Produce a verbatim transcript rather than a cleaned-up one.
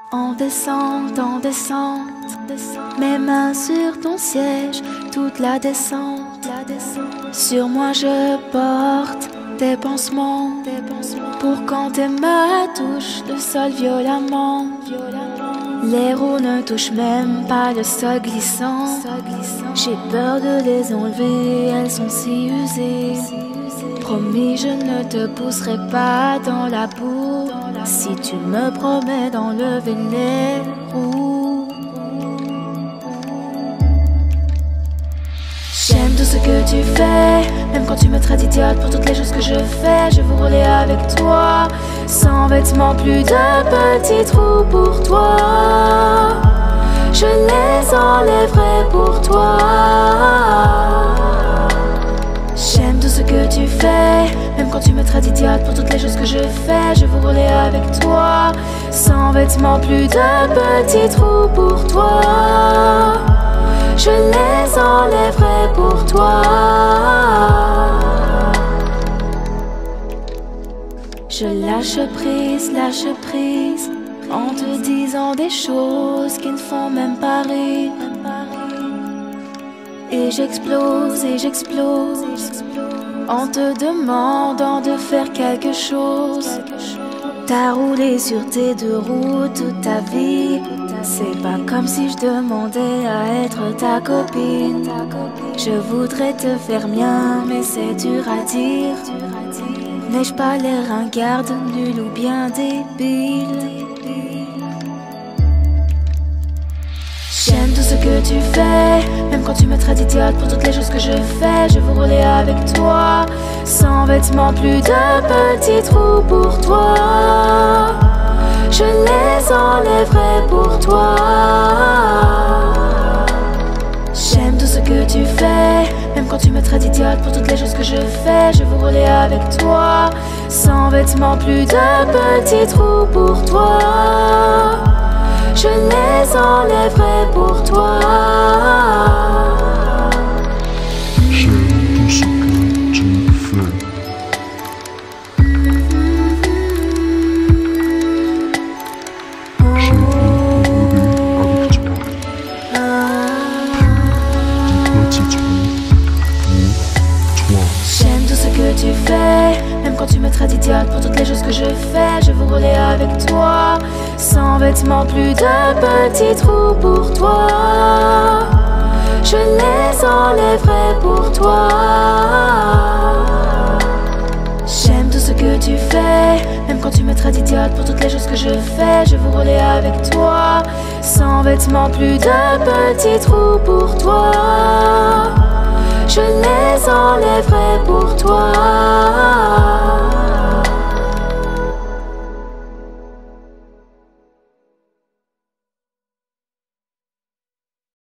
En descente, en descente, mes mains sur ton siège, toute la descente. Sur moi je porte tes pansements, pour quand tes mains touchent le sol violemment. Les roues ne touchent même pas le sol glissant. J'ai peur de les enlever, elles sont si usées. Promis, je ne te pousserai pas dans la boue si tu me promets d'enlever les roues. J'aime tout ce que tu fais, même quand tu me traites idiote pour toutes les choses que je fais. Je veux rouler avec toi, sans vêtements, plus de petits trous pour toi. Je les enlèverai pour toi. J'aime tout ce que tu fais, même quand tu me traites idiote pour toutes les choses que je fais. Je veux rouler avec toi, sans vêtements, plus de petits trous pour toi. Je les enlèverai pour toi. Je lâche prise, lâche prise, en te disant des choses qui ne font même pas rire. Et j'explose, et j'explose, en te demandant de faire quelque chose. T'as roulé sur tes deux roues toute ta vie. C'est pas comme si je demandais à être ta copine. Je voudrais te faire mien, mais c'est dur à dire. N'ai-je pas l'air ringarde, nul ou bien débile? J'aime tout ce que tu fais, même quand tu me traites idiote pour toutes les choses que je fais. Je veux rouler avec toi, sans vêtements, plus de petits trous pour toi. Je les enlèverai pour toi. J'aime tout ce que tu fais, même quand tu me traites idiote pour toutes les choses que je fais. Je veux rouler avec toi, sans vêtements, plus de petits trous pour toi. Je les enlèverai pour toi. J'aime tout ce que tu fais. Je veux rouler avec toi. Des petits trous pour toi. J'aime tout ce que tu fais, même quand tu me traites idiote pour toutes les choses que je fais. Je veux rouler avec toi, sans vêtements, plus de petits trous pour toi. Je les enlèverai pour toi. J'aime tout ce que tu fais, même quand tu me traites idiote pour toutes les choses que je fais. Je veux rouler avec toi, sans vêtements, plus de petits trous pour toi. Je les enlèverai pour toi.